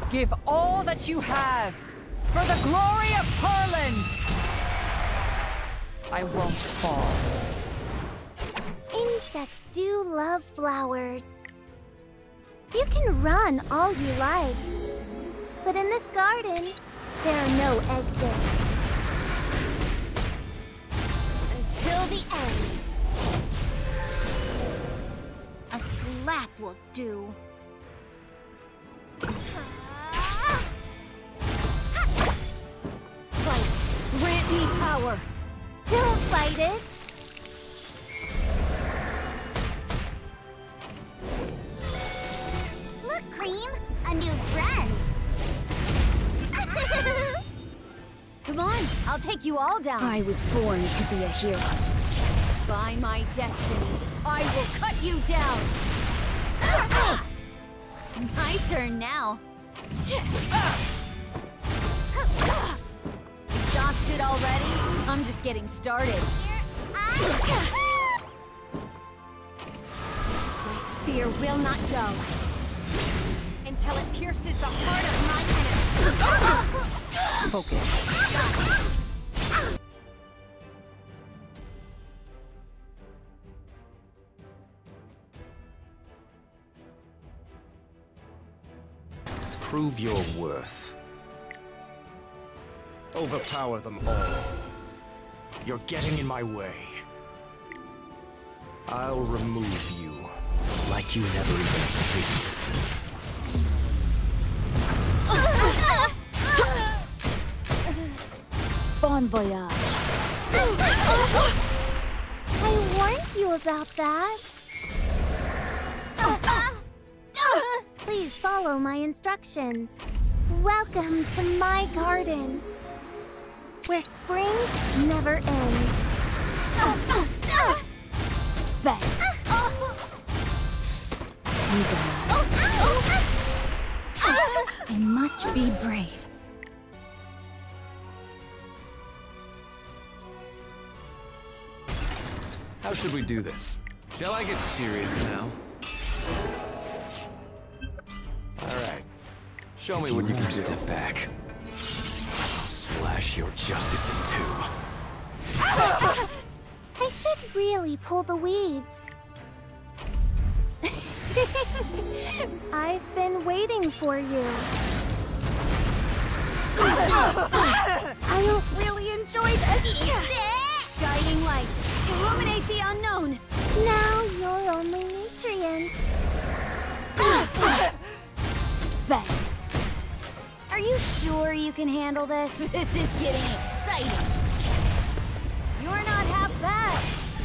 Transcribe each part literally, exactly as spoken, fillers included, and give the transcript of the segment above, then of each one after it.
Give all that you have for the glory of Pearland! I won't fall. Insects do love flowers. You can run all you like, but in this garden, there are no exits. Until the end. A slap will do. Fight! Grant me power! Don't fight it! Look, Cream! A new friend! Come on, I'll take you all down. I was born to be a hero. By my destiny, I will cut you down! My turn now. Exhausted already? I'm just getting started. My spear will not dull until it pierces the heart of my enemy. Focus. Prove your worth. Overpower them all. You're getting in my way. I'll remove you like you never even existed. Bon voyage. I warned you about that. Please follow my instructions. Welcome to my garden, where spring never ends. Bang. Too bad. I must be brave. How should we do this? Shall I get serious now? Alright. Show me what you can do. Step back. I'll slash your justice in two. I should really pull the weeds. I've been waiting for you. I don't really enjoy this. Guiding light. Illuminate the unknown. Now you're only nutrients. Bang. Are you sure you can handle this? This is getting exciting. You're not half bad.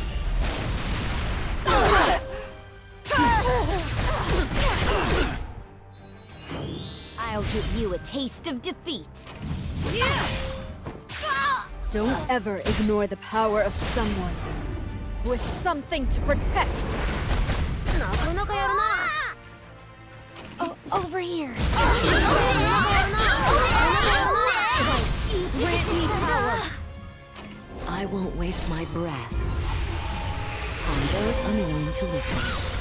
I'll give you a taste of defeat. Don't ever ignore the power of someone with something to protect. Oh, over here. Grant me power. I won't waste my breath on those unwilling to listen.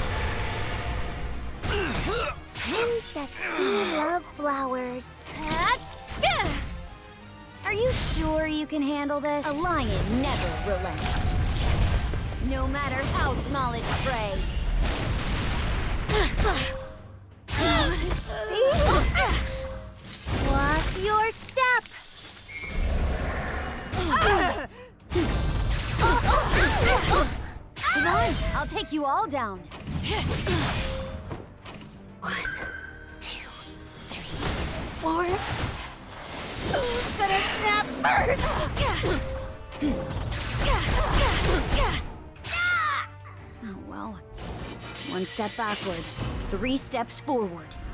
Insects do love flowers. Are you sure you can handle this? A lion never relents. No matter how small its prey. Watch your step! Come on, I'll take you all down. One, two, three, four. Who's gonna snap first? Oh well. One step backward, three steps forward.